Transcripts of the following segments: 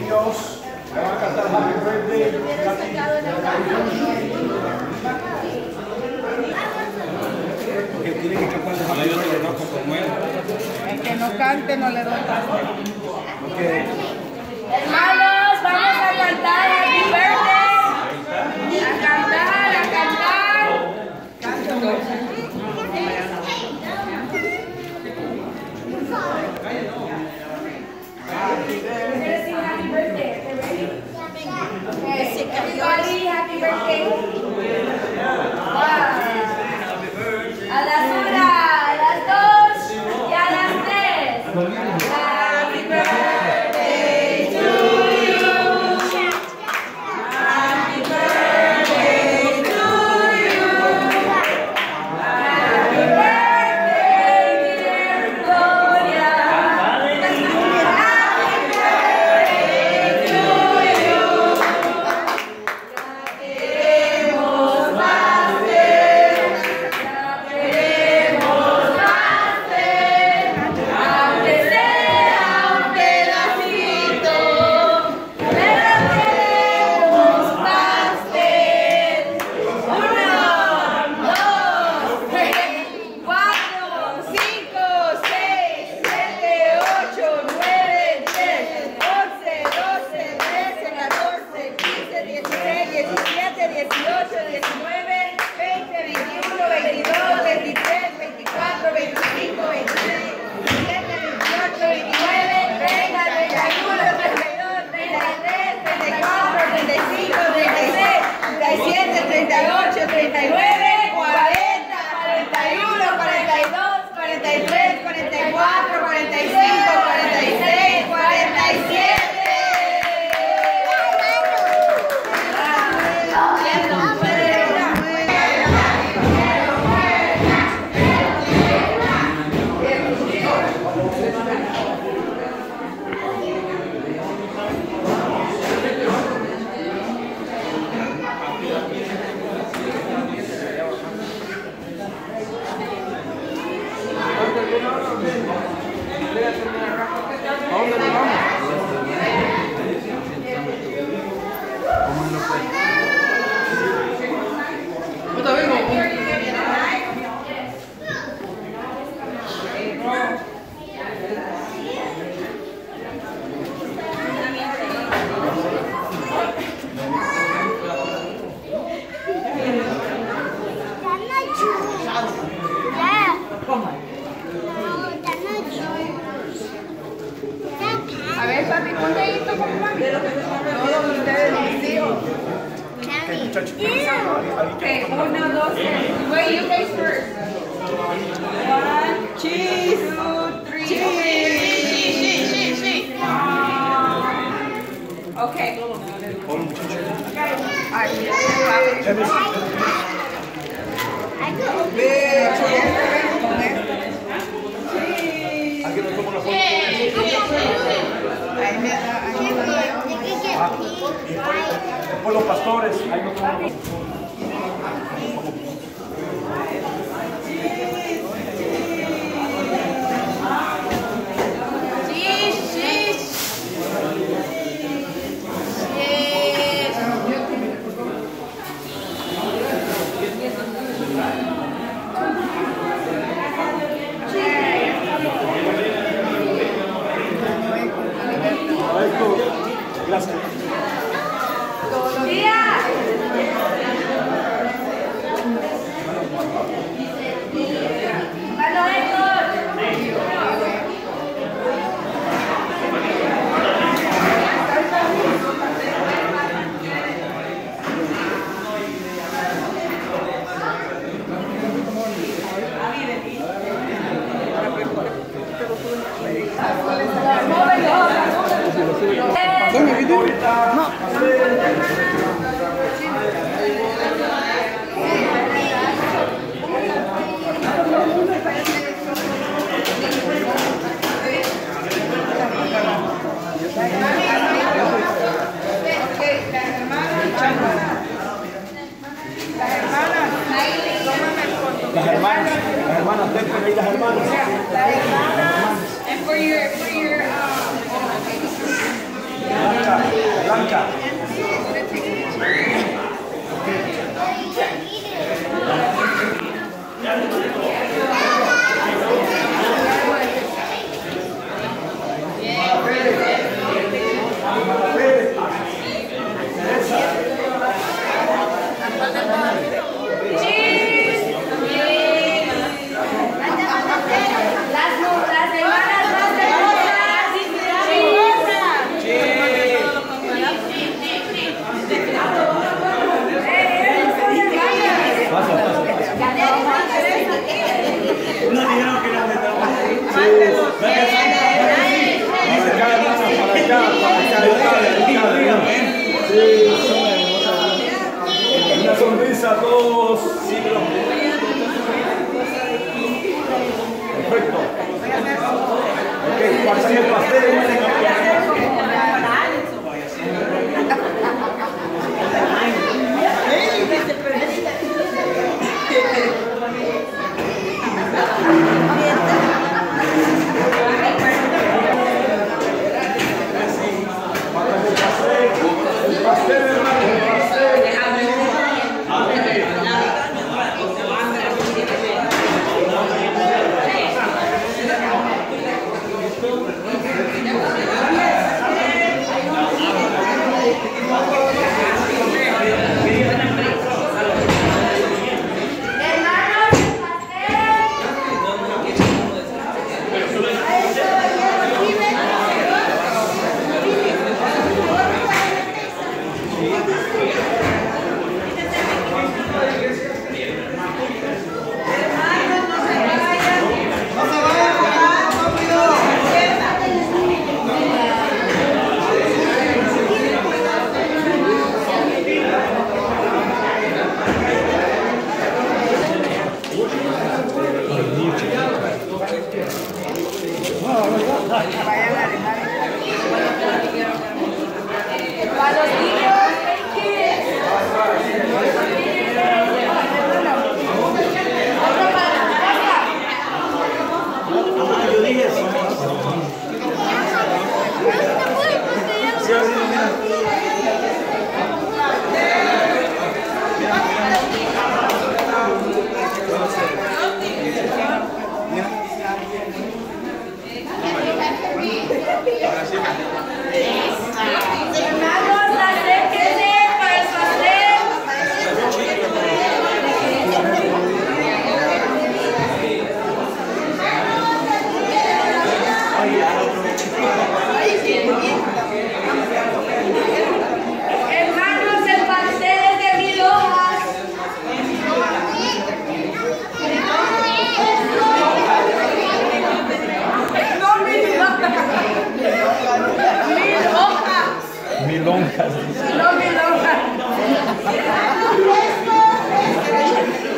niños le van a cantar Happy Birthday. Porque tiene que cantar Happy Birthday, no como él. El que no cante no le doy paso. Okay. Hermanos, vamos a cantar Happy Birthday. A cantar, a cantar. Happy birthday. Okay, everybody, happy birthday. Wow. A las 1, a las 2 y a las 3. Happy birthday to you. Happy birthday to you. Happy birthday, dear Gloria. Happy birthday to you. Ya queremos más de, ya queremos más de, aunque sea un pedacito, pero queremos más de. 1, 2, 3, 4, 5, 6, 7, 8, 9, 10, 11, 12, 13, 14, 15, 16, 17, 18, 19, 20, 21, 22, 23, 24, 25, 26, 27, 28, 29, 30, 31, 32, 33, 34, 35, 36, 37, 38, 39, 40, 41, 42, 43, 44, 45, 46, 47. A ver, papi, ponte ahí tu papá. Todos ustedes, mis hijos. Okay, 1, 2, 3. Wait, you guys first. 1, cheese. 2, 3. Cheese. Okay. Alguien me toma una foto. Después los pastores, ahí no toman una foto. Gracias. Las hermanas, dentro de las hermanas. And for your acá. Una sonrisa a todos. Perfecto. Ok, pasan el pastel.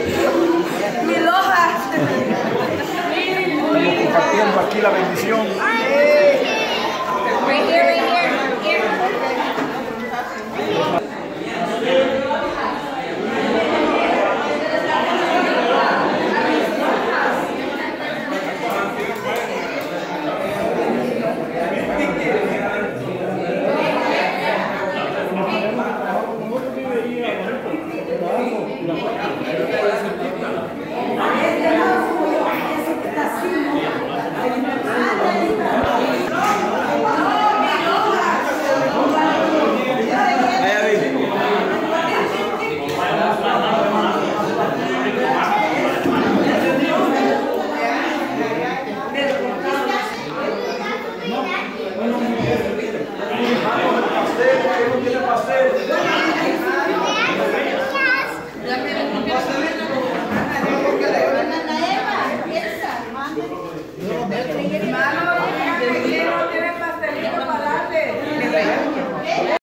Aquí la bendición.